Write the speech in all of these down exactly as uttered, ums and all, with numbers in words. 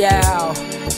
Yeah.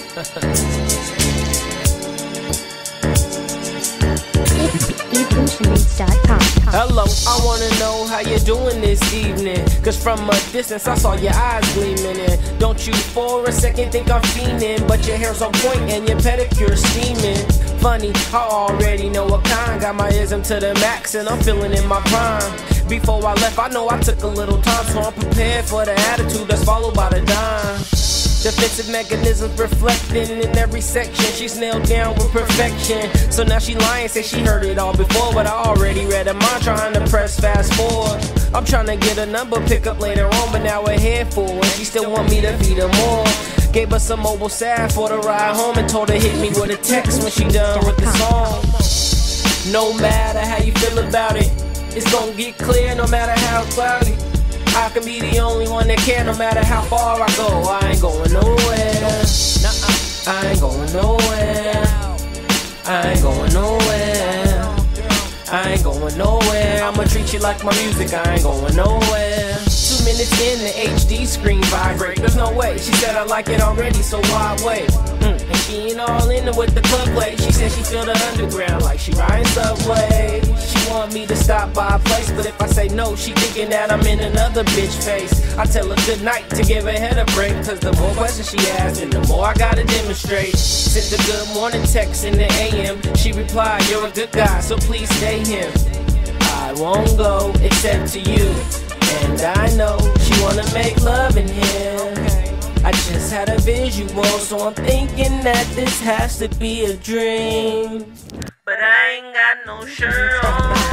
Hello, I wanna know how you doing this evening. Cause from a distance I saw your eyes gleaming. And don't you for a second think I'm fiending. But your hair's on point and your pedicure steaming. Funny, I already know what kind. Got my ism to the max and I'm feeling in my prime. Before I left I know I took a little time, so I'm prepared for the attitude that's followed by the dime. Defensive mechanisms reflecting in every section. She's nailed down with perfection. So now she lying, say she heard it all before. But I already read her mind, trying to press fast forward. I'm trying to get a number, pick up later on. But now we're here for and she still want me to feed her more. Gave her some mobile salve for the ride home and told her hit me with a text when she done with the song. No matter how you feel about it, it's gonna get clear no matter how cloudy. I can be the only one that care no matter how far I go. I ain't going nowhere. Nuh-uh. I ain't going nowhere. I ain't going nowhere. I ain't going nowhere. I'ma treat you like my music. I ain't going nowhere. Two minutes in, the H D screen vibrate. There's no way. She said I like it already, so why wait? Mm. And she ain't all in it with the club play. She said she feel the underground like she riding Subway. She want me to stop by a place, but if I say no, she thinking that I'm in another bitch face. I tell her good night to give her head a break. Cause the more questions she asks, and the more I gotta demonstrate. Sent the good morning text in the A M. She replied, you're a good guy, so please stay here. I won't go except to you. And I know she wanna make love in here. I just had a visual, so I'm thinking that this has to be a dream. But I ain't got no shirt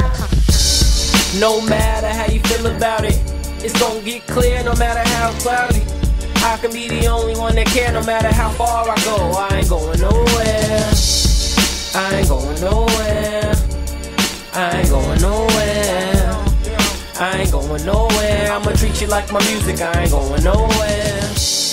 on. No matter how you feel about it, it's gonna get clear no matter how cloudy. I can be the only one that care no matter how far I go. I ain't going nowhere. I ain't going nowhere. I ain't going nowhere. I ain't going nowhere. I'ma treat you like my music. I ain't going nowhere.